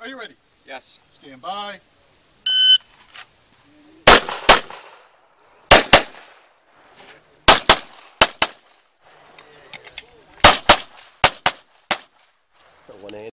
Are you ready? Yes. Stand by. One hand.